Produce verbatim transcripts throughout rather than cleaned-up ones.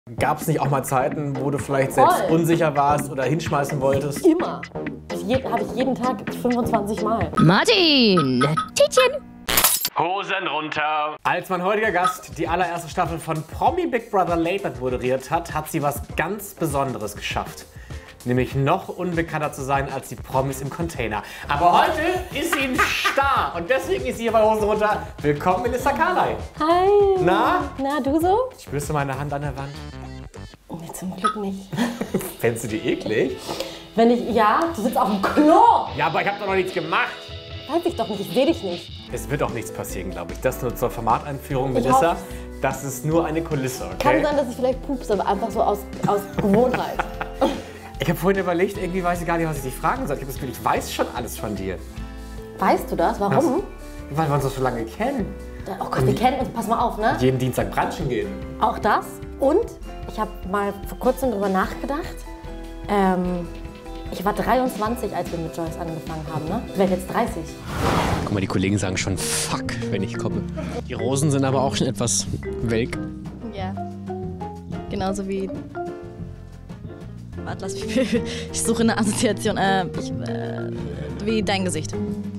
Gab es nicht auch mal Zeiten, wo du vielleicht selbst Voll. unsicher warst oder hinschmeißen wolltest? Immer. Habe ich jeden Tag fünfundzwanzig Mal. Martin, Tietchen. Hosen runter. Als mein heutiger Gast die allererste Staffel von Promi Big Brother Late Night moderiert hat, hat sie was ganz Besonderes geschafft. Nämlich noch unbekannter zu sein als die Promis im Container. Aber heute ist sie ein Star und deswegen ist sie hier bei Hosen runter. Willkommen, Melissa Carley. Hi. Na? Na, du so? Spürst du meine Hand an der Wand? Nee, zum Glück nicht. Fändest du die eklig? Wenn ich, ja, du sitzt auf dem Klo. Ja, aber ich habe doch noch nichts gemacht. Weiß ich doch nicht, ich sehe dich nicht. Es wird auch nichts passieren, glaube ich. Das nur zur Formateinführung, Ich Melissa. hoff's. Das ist nur eine Kulisse, okay? Kann sein, dass ich vielleicht pupse, aber einfach so aus, aus Gewohnheit. Ich habe vorhin überlegt, irgendwie weiß ich gar nicht, was ich dich fragen soll. Ich habe das Gefühl, ich weiß schon alles von dir. Weißt du das? Warum? Weil wir uns doch so lange kennen. Oh Gott, wir kennen uns, pass mal auf, ne? Jeden Dienstag brunchen gehen. Auch das. Und ich habe mal vor kurzem drüber nachgedacht. Ähm, ich war dreiundzwanzig, als wir mit Joyce angefangen haben, ne? Ich werde jetzt dreißig. Guck mal, die Kollegen sagen schon fuck, wenn ich komme. Die Rosen sind aber auch schon etwas welk. Ja. Genauso wie. Warte, lass mich. Ich suche eine Assoziation. Äh, ich, äh, wie dein Gesicht.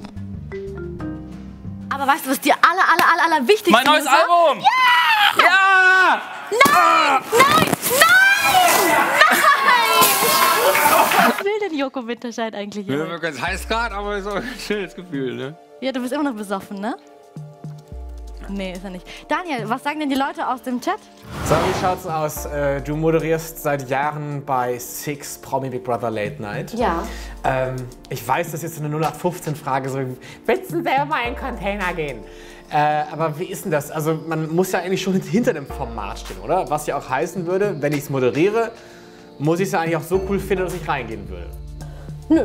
Aber weißt du, was dir aller, aller, aller, aller wichtigste Mein neues ist? Album! Ja! Ja! Nein! Nein! Nein! Nein! Was will denn Joko Winterscheid eigentlich hier? Ja, ganz heiß gerade, aber so ein schönes Gefühl, ne? Ja, du bist immer noch besoffen, ne? Nee, ist er nicht. Daniel, was sagen denn die Leute aus dem Chat? So, wie schaut's aus? Äh, Du moderierst seit Jahren bei Six Promi Big Brother Late Night. Ja. Ähm, ich weiß, das ist jetzt eine null acht fünfzehn Frage, so willst du selber mal in den Container gehen? Äh, aber wie ist denn das? Also man muss ja eigentlich schon hinter dem Format stehen, oder? Was ja auch heißen würde, wenn ich es moderiere, muss ich es ja eigentlich auch so cool finden, dass ich reingehen würde. Nö.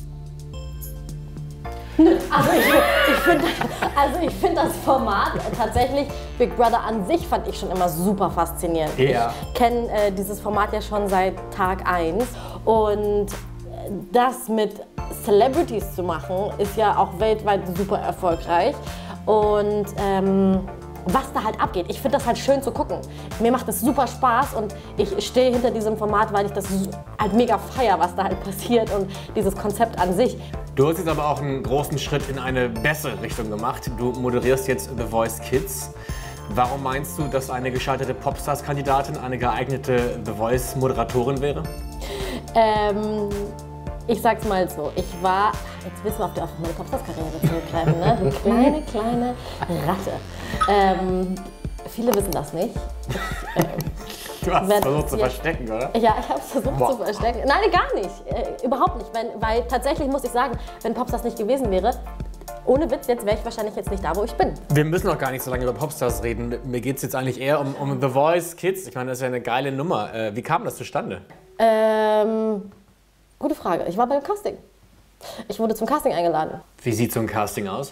Nö. Also ich, ich finde also ich find das Format tatsächlich, Big Brother an sich fand ich schon immer super faszinierend. Ja. Ich kenne äh, dieses Format ja schon seit Tag eins und das mit Celebrities zu machen, ist ja auch weltweit super erfolgreich. Und ähm, was da halt abgeht, ich finde das halt schön zu gucken. Mir macht das super Spaß und ich stehe hinter diesem Format, weil ich das halt mega feier, was da halt passiert und dieses Konzept an sich. Du hast jetzt aber auch einen großen Schritt in eine bessere Richtung gemacht. Du moderierst jetzt The Voice Kids. Warum meinst du, dass eine gescheiterte Popstars-Kandidatin eine geeignete The Voice-Moderatorin wäre? Ähm, ich sag's mal so, ich war, jetzt willst du auf, die, auf meine Popstars-Karriere zurückgreifen, ne? Du kleine, kleine Ratte. Ähm, viele wissen das nicht. Ich, äh, Du hast es versucht zu jetzt, verstecken, oder? Ja, ich habe es versucht Boah. zu verstecken. Nein, gar nicht. Äh, überhaupt nicht. Wenn, weil tatsächlich muss ich sagen, wenn Popstars nicht gewesen wäre, ohne Witz, jetzt wäre ich wahrscheinlich jetzt nicht da, wo ich bin. Wir müssen auch gar nicht so lange über Popstars reden. Mir geht es jetzt eigentlich eher um, um The Voice Kids. Ich meine, das ist ja eine geile Nummer. Äh, wie kam das zustande? Ähm, gute Frage. Ich war beim Casting. Ich wurde zum Casting eingeladen. Wie sieht so ein Casting aus?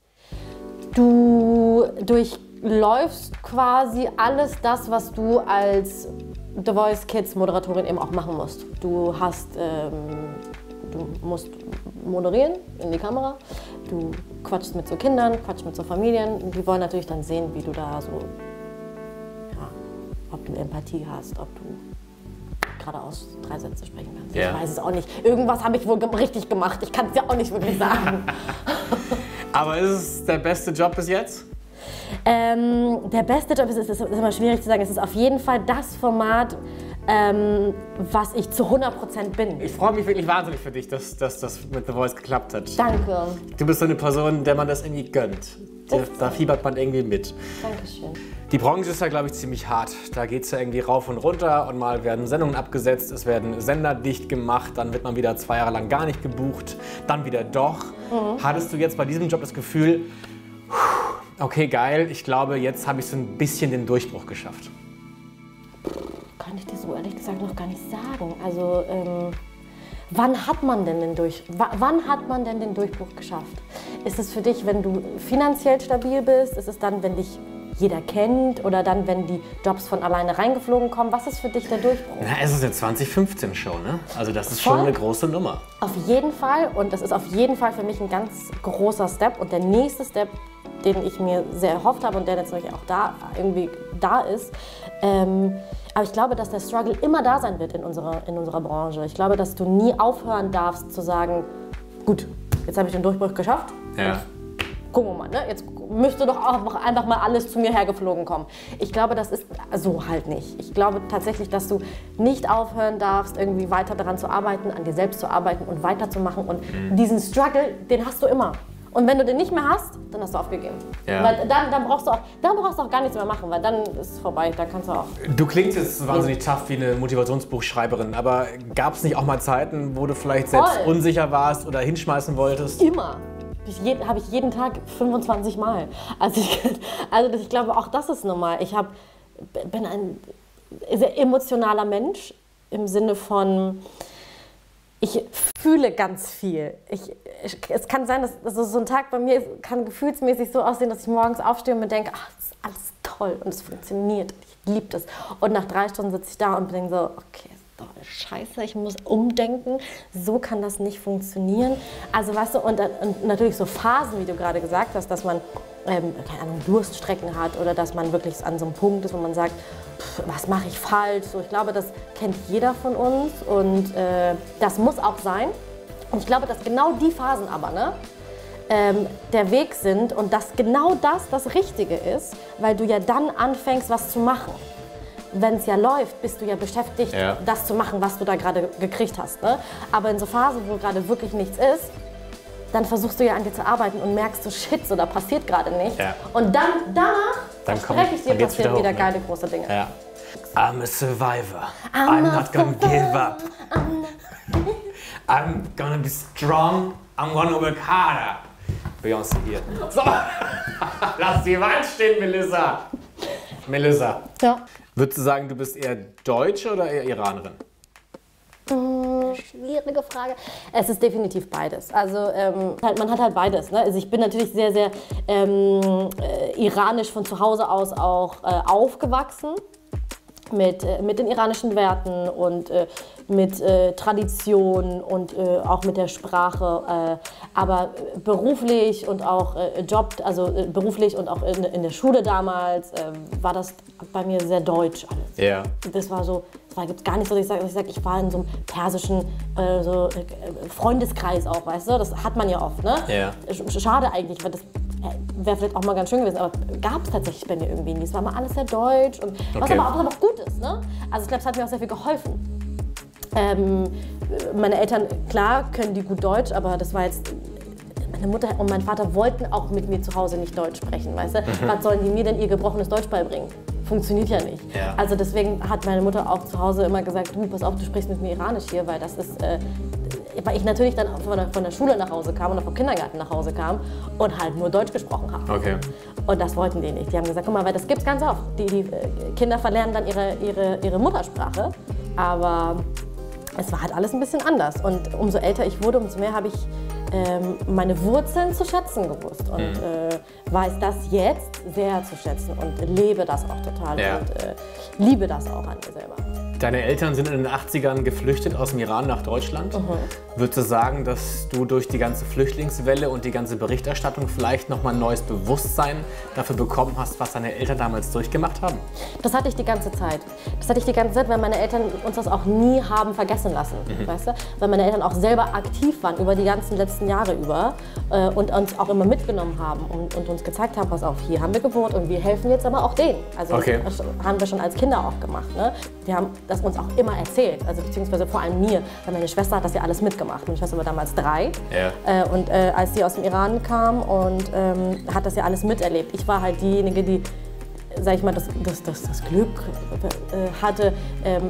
Du durchläufst quasi alles das, was du als The Voice Kids Moderatorin eben auch machen musst. Du hast, ähm, du musst moderieren in die Kamera, du quatschst mit so Kindern, quatschst mit so Familien. Die wollen natürlich dann sehen, wie du da so, ja, ob du Empathie hast, ob du geradeaus drei Sätze sprechen kannst. Ja. Ich weiß es auch nicht. Irgendwas habe ich wohl ge- richtig gemacht. Ich kann es dir auch nicht wirklich sagen. Aber ist es der beste Job bis jetzt? Ähm, der beste Job ist, ist, ist immer schwierig zu sagen. Es ist auf jeden Fall das Format, ähm, was ich zu hundert Prozent bin. Ich freue mich wirklich wahnsinnig für dich, dass, dass das mit The Voice geklappt hat. Danke. Du bist so eine Person, der man das irgendwie gönnt. Da, da fiebert man irgendwie mit. Dankeschön. Die Branche ist ja, glaube ich, ziemlich hart. Da geht es ja irgendwie rauf und runter und mal werden Sendungen abgesetzt, es werden Sender dicht gemacht, dann wird man wieder zwei Jahre lang gar nicht gebucht, dann wieder doch. Mhm. Hattest du jetzt bei diesem Job das Gefühl, okay, geil, ich glaube, jetzt habe ich so ein bisschen den Durchbruch geschafft? Kann ich dir so ehrlich gesagt noch gar nicht sagen. Also, ähm, wann hat man denn den Durch w wann hat man denn den Durchbruch geschafft? Ist es für dich, wenn du finanziell stabil bist? Ist es dann, wenn dich jeder kennt? Oder dann, wenn die Jobs von alleine reingeflogen kommen? Was ist für dich der Durchbruch? Na, es ist eine zwanzig fünfzehn Show, ne? Also das ist Voll. schon eine große Nummer. Auf jeden Fall. Und das ist auf jeden Fall für mich ein ganz großer Step. Und der nächste Step, den ich mir sehr erhofft habe und der jetzt natürlich auch da irgendwie da ist, ähm, Aber ich glaube, dass der Struggle immer da sein wird in unserer, in unserer Branche. Ich glaube, dass du nie aufhören darfst zu sagen, gut, jetzt habe ich den Durchbruch geschafft. Ja. Gucken wir mal, ne? Jetzt müsste doch auch einfach mal alles zu mir hergeflogen kommen. Ich glaube, das ist so halt nicht. Ich glaube tatsächlich, dass du nicht aufhören darfst, irgendwie weiter daran zu arbeiten, an dir selbst zu arbeiten und weiterzumachen. Und mhm. diesen Struggle, den hast du immer. Und wenn du den nicht mehr hast, dann hast du aufgegeben. Ja. Weil dann, dann, brauchst du auch, dann brauchst du auch gar nichts mehr machen, weil dann ist es vorbei, dann kannst du auch... Du klingst jetzt wahnsinnig tough wie eine Motivationsbuchschreiberin, aber gab es nicht auch mal Zeiten, wo du vielleicht selbst Voll. unsicher warst oder hinschmeißen wolltest? Immer. Habe ich jeden Tag fünfundzwanzig Mal. Also ich, also ich glaube, auch das ist normal. Ich hab, bin ein sehr emotionaler Mensch im Sinne von... Ich fühle ganz viel. Ich, ich, es kann sein, dass also so ein Tag bei mir kann gefühlsmäßig so aussehen, dass ich morgens aufstehe und mir denke, ach, das ist alles toll und es funktioniert. Ich liebe das. Und nach drei Stunden sitze ich da und denke so, okay, ist doch scheiße, ich muss umdenken. So kann das nicht funktionieren. Also weißt du, und, und natürlich so Phasen, wie du gerade gesagt hast, dass man ähm, keine Ahnung, Durststrecken hat oder dass man wirklich an so einem Punkt ist, wo man sagt, pff, was mache ich falsch? So, ich glaube, das kennt jeder von uns und äh, das muss auch sein. Und ich glaube, dass genau die Phasen aber, ne, ähm, der Weg sind und dass genau das das Richtige ist, weil du ja dann anfängst, was zu machen. Wenn es ja läuft, bist du ja beschäftigt, ja. das zu machen, was du da gerade gekriegt hast. Ne? Aber in so Phasen, wo gerade wirklich nichts ist, dann versuchst du ja an dir zu arbeiten und merkst so, shit, so da passiert gerade nichts. Ja. Und dann, danach, dann spreche ich dir, passieren wieder, wieder ne? geile, große Dinge. Ja. I'm a survivor. I'm, I'm not gonna give up. I'm gonna be strong. I'm gonna work harder. Beyoncé hier. So, lass die Wand stehen, Melissa. Melissa. Ja. Würdest du sagen, du bist eher Deutsche oder eher Iranerin? Hm, schwierige Frage. Es ist definitiv beides. Also ähm, halt, man hat halt beides. Ne? Also ich bin natürlich sehr, sehr ähm, äh, iranisch von zu Hause aus auch äh, aufgewachsen. Mit, äh, mit den iranischen Werten und äh, mit äh, Tradition und äh, auch mit der Sprache. Äh, aber beruflich und auch äh, Job, also äh, beruflich und auch in, in der Schule damals, äh, war das bei mir sehr deutsch alles. Ja. Yeah. Das war so, es gibt gar nicht so, dass ich sage, ich, sag, ich war in so einem persischen äh, so, äh, Freundeskreis auch, weißt du? Das hat man ja oft, ne? Ja. Yeah. Schade eigentlich, weil das wäre vielleicht auch mal ganz schön gewesen, aber gab es tatsächlich bei mir irgendwie nie. Es war mal alles sehr deutsch und was, okay. aber, auch, was aber auch gut ist. Ne? Also ich glaube, es hat mir auch sehr viel geholfen. Ähm, meine Eltern, klar, können die gut Deutsch, aber das war jetzt... Meine Mutter und mein Vater wollten auch mit mir zu Hause nicht Deutsch sprechen, weißt du? Mhm. Was sollen die mir denn ihr gebrochenes Deutsch beibringen? Funktioniert ja nicht. Ja. Also deswegen hat meine Mutter auch zu Hause immer gesagt, du, pass auf, du sprichst mit mir Iranisch hier, weil das ist... Äh, weil ich natürlich dann von der, von der Schule nach Hause kam oder vom Kindergarten nach Hause kam und halt nur Deutsch gesprochen habe. Okay. Und das wollten die nicht. Die haben gesagt, guck mal, weil das gibt's ganz oft. Die, die Kinder verlernen dann ihre, ihre, ihre Muttersprache, aber es war halt alles ein bisschen anders. Und umso älter ich wurde, umso mehr habe ich ähm, meine Wurzeln zu schätzen gewusst und mhm. äh, weiß das jetzt sehr zu schätzen und lebe das auch total ja. und äh, liebe das auch an mir selber. Deine Eltern sind in den achtzigern geflüchtet aus dem Iran nach Deutschland. Mhm. Würdest du sagen, dass du durch die ganze Flüchtlingswelle und die ganze Berichterstattung vielleicht nochmal ein neues Bewusstsein dafür bekommen hast, was deine Eltern damals durchgemacht haben? Das hatte ich die ganze Zeit. Das hatte ich die ganze Zeit, weil meine Eltern uns das auch nie haben vergessen lassen. Mhm. Weißt du? Weil meine Eltern auch selber aktiv waren über die ganzen letzten Jahre über äh, und uns auch immer mitgenommen haben und, und uns gezeigt haben, pass auf, hier haben wir gewohnt und wir helfen jetzt aber auch denen. Also okay. das haben wir schon als Kinder auch gemacht. Ne? Wir haben das uns auch immer erzählt, also beziehungsweise vor allem mir, weil meine Schwester hat das ja alles mitgemacht. Meine Schwester war damals drei ja. äh, und äh, als sie aus dem Iran kam und ähm, hat das ja alles miterlebt. Ich war halt diejenige, die, sag ich mal, das, das, das, das Glück äh, hatte, ähm,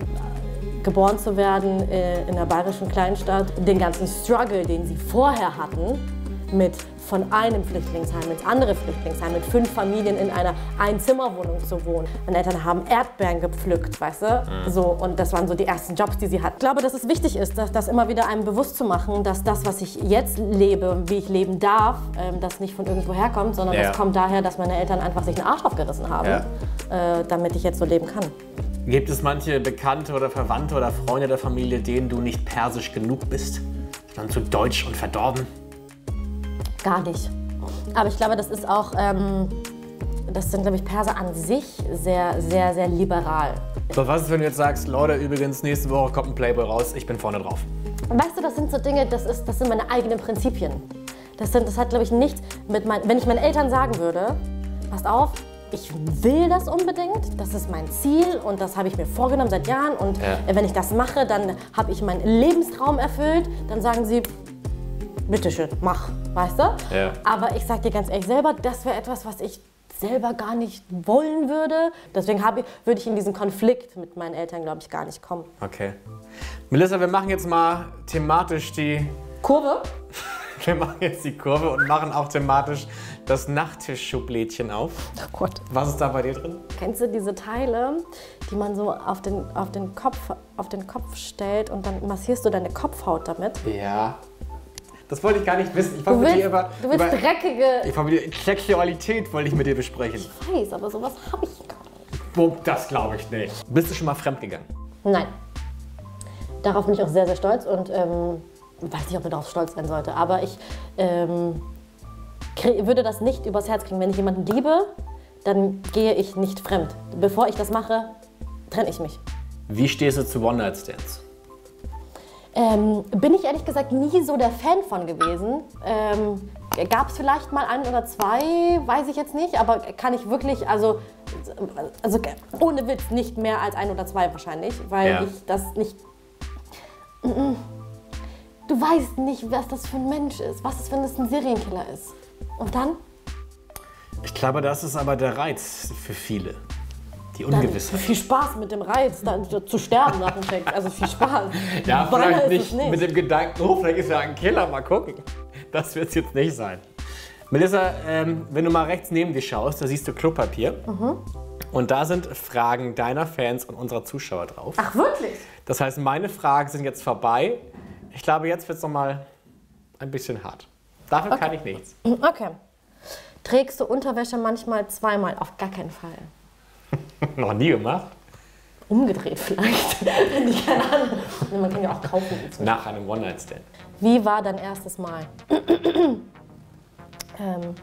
geboren zu werden äh, in einer bayerischen Kleinstadt. Den ganzen Struggle, den sie vorher hatten, mit von einem Flüchtlingsheim ins andere Flüchtlingsheim, mit fünf Familien in einer Einzimmerwohnung zu wohnen. Meine Eltern haben Erdbeeren gepflückt, weißt du? Mhm. So, und das waren so die ersten Jobs, die sie hatten. Ich glaube, dass es wichtig ist, dass das immer wieder einem bewusst zu machen, dass das, was ich jetzt lebe, wie ich leben darf, ähm, das nicht von irgendwo herkommt, sondern ja. das kommt daher, dass meine Eltern einfach sich einen Arsch aufgerissen haben, ja. äh, damit ich jetzt so leben kann. Gibt es manche Bekannte oder Verwandte oder Freunde der Familie, denen du nicht persisch genug bist, sondern zu deutsch und verdorben? Gar nicht. Aber ich glaube, das ist auch, ähm, das sind, glaube ich, Perser an sich sehr, sehr, sehr liberal. So, was ist, wenn du jetzt sagst, Leute, übrigens, nächste Woche kommt ein Playboy raus, ich bin vorne drauf. Weißt du, das sind so Dinge, das, ist, das sind meine eigenen Prinzipien. Das, sind, das hat, glaube ich, nichts mit meinen... Wenn ich meinen Eltern sagen würde, passt auf, ich will das unbedingt, das ist mein Ziel und das habe ich mir vorgenommen seit Jahren und ja. wenn ich das mache, dann habe ich meinen Lebenstraum erfüllt, dann sagen sie, bitteschön, mach, weißt du? Ja. Aber ich sage dir ganz ehrlich selber, das wäre etwas, was ich selber gar nicht wollen würde. Deswegen habe ich, würde ich in diesen Konflikt mit meinen Eltern, glaube ich, gar nicht kommen. Okay. Melissa, wir machen jetzt mal thematisch die... Kurve? Wir machen jetzt die Kurve und machen auch thematisch das Nachttischschublädchen auf. Oh Gott. Was ist da bei dir drin? Kennst du diese Teile, die man so auf den, auf den, Kopf, auf den Kopf stellt und dann massierst du deine Kopfhaut damit? Ja. Das wollte ich gar nicht wissen. Ich Du mit willst, dir über, du willst über, dreckige... Ich wollte mit dir, Sexualität wollte ich mit dir besprechen. Ich weiß, aber sowas habe ich gar nicht. Boah, das glaube ich nicht. Bist du schon mal fremdgegangen? Nein. Darauf bin ich auch sehr, sehr stolz und ähm, weiß nicht, ob man darauf stolz sein sollte. Aber ich ähm, würde das nicht übers Herz kriegen. Wenn ich jemanden liebe, dann gehe ich nicht fremd. Bevor ich das mache, trenne ich mich. Wie stehst du zu One-Night-Stands? Ähm, bin ich ehrlich gesagt nie so der Fan von gewesen. Ähm, Gab es vielleicht mal ein oder zwei, weiß ich jetzt nicht, aber kann ich wirklich, also, also ohne Witz, nicht mehr als ein oder zwei wahrscheinlich, weil ja. ich das nicht... Du weißt nicht, was das für ein Mensch ist, was es, wenn es ein Serienkiller ist. Und dann? Ich glaube, das ist aber der Reiz für viele. Die Dann Ungewissheit. viel Spaß mit dem Reiz, dann zu sterben nach dem Sex. Also viel Spaß. Ja, Baller vielleicht ist nicht, es nicht mit dem Gedanken, oh, vielleicht ist ja ein Killer, mal gucken. Das wird es jetzt nicht sein. Melissa, ähm, wenn du mal rechts neben dir schaust, da siehst du Klopapier. Mhm. Und da sind Fragen deiner Fans und unserer Zuschauer drauf. Ach, wirklich? Das heißt, meine Fragen sind jetzt vorbei. Ich glaube, jetzt wird es noch mal ein bisschen hart. Dafür Okay. kann ich nichts. Okay. Trägst du Unterwäsche manchmal zweimal? Auf gar keinen Fall. Noch nie gemacht. Umgedreht vielleicht. Ich keine Ahnung. Man kann ja auch kaufen. Nach einem One-Night-Stand. Wie war dein erstes Mal? ähm,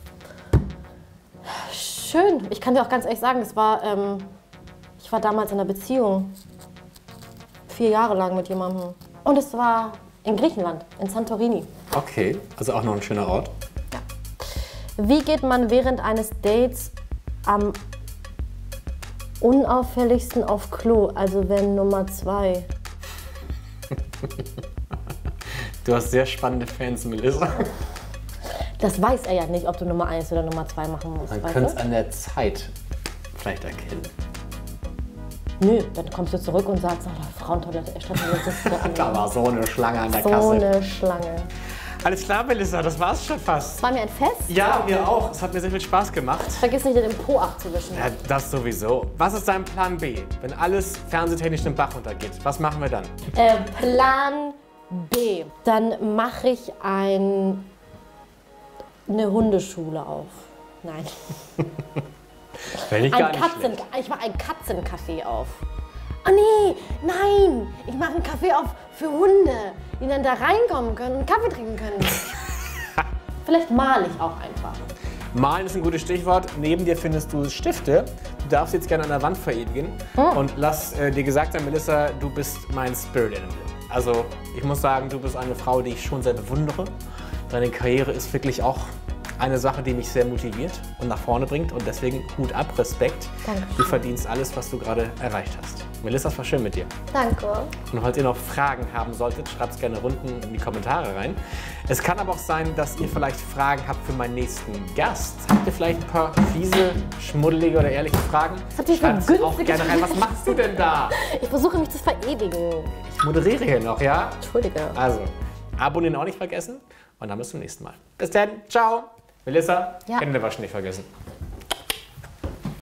schön. Ich kann dir auch ganz ehrlich sagen, es war, ähm, ich war damals in einer Beziehung. Vier Jahre lang mit jemandem. Und es war in Griechenland, in Santorini. Okay, also auch noch ein schöner Ort. Wie geht man während eines Dates am unauffälligsten auf Klo? Also wenn Nummer zwei. Du hast sehr spannende Fans, Melissa. Das weiß er ja nicht, ob du Nummer eins oder Nummer zwei machen musst. Man weißt könnte es du? an der Zeit vielleicht erkennen. Nö, dann kommst du zurück und sagst, oh, Frauentoilette, Stadttoilette ist so Da war so eine Schlange an der So Kasse. eine Schlange. Alles klar, Melissa, das war's schon fast. Es war mir ein Fest. Ja, mir auch. Es hat mir sehr viel Spaß gemacht. Vergiss nicht, den Po abzuwischen. Ja, das sowieso. Was ist dein Plan B, wenn alles fernsehtechnisch den Bach runtergeht? Was machen wir dann? Äh, Plan B. Dann mache ich ein, eine Hundeschule auf. Nein. Wenn ich Ein gar nicht Katzen, schlecht. ich mache ein Katzencafé auf. Oh nee, nein, ich mache ein Café auf für Hunde, die dann da reinkommen können und Kaffee trinken können. Vielleicht male ich auch einfach. Malen ist ein gutes Stichwort. Neben dir findest du Stifte. Du darfst jetzt gerne an der Wand verewigen. Hm. Und lass äh, dir gesagt sein, Melissa, du bist mein Spirit Animal. Also ich muss sagen, du bist eine Frau, die ich schon sehr bewundere. Deine Karriere ist wirklich auch eine Sache, die mich sehr motiviert und nach vorne bringt. Und deswegen Hut ab, Respekt. Dankeschön. Du verdienst alles, was du gerade erreicht hast. Melissa, es war schön mit dir. Danke. Und falls ihr noch Fragen haben solltet, schreibt es gerne unten in die Kommentare rein. Es kann aber auch sein, dass ihr vielleicht Fragen habt für meinen nächsten Gast. Habt ihr vielleicht ein paar fiese, schmuddelige oder ehrliche Fragen? habt ihr für Schreibt es auch günstige gerne rein. Was machst du denn da? Ich versuche mich zu verewigen. Ich moderiere hier noch, ja? Entschuldige. Also, abonnieren auch nicht vergessen. Und dann bis zum nächsten Mal. Bis dann. Ciao. Melissa, Ja. Hände waschen nicht vergessen.